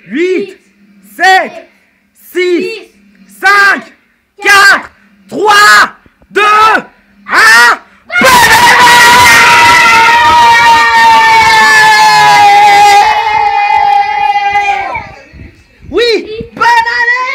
8, 7, 6, 5, 4, 3, 2, 1. Oui, bonne année!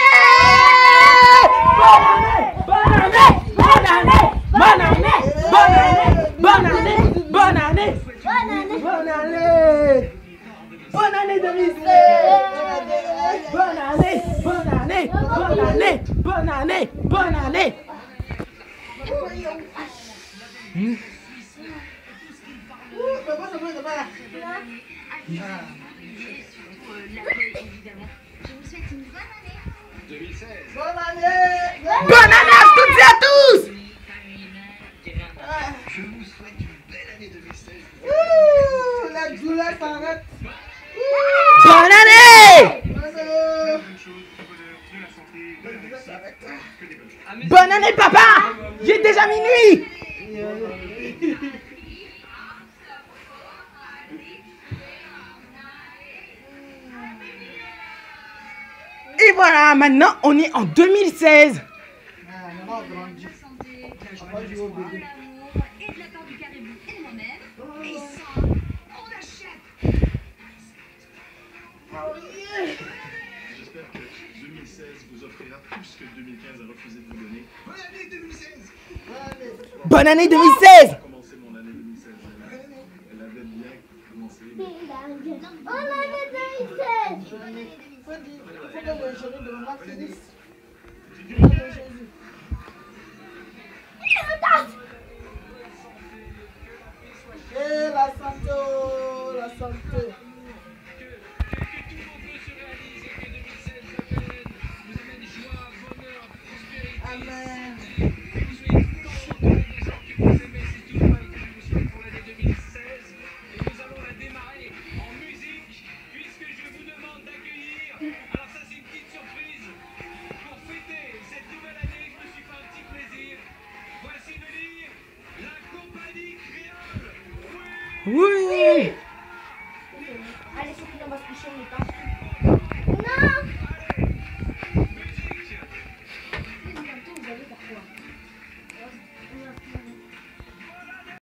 Bonne année! Bonne année! Bonne année! Bonne année! Bonne année! Bonne année! Bonne année! Bonne année 2016! Bonne année! Bonne année! Bonne année! Bonne année! Bonne année! Bonne année à toutes et à tous! Je vous souhaite une belle année 2016. La douleur s'arrête. Bonne année! Bonne année, papa! J'ai déjà minuit! Et voilà, maintenant on est en 2016. On a grandi. On va jouer au bébé. Et de la part du caribou et de moi-même. Et ça, on achète. J'espère que 2016 vous offrira plus que 2015 a refusé de vous donner. Bonne année 2016! Bonne année 2016! Commencer mon année 2016. Elle avait bien commencé. On a des 2016. Faut que le génie de maman finisse. Et la santé, la santé. Amen. Oui! Allez, c'est qu'il en va se coucher, on est pas. Non!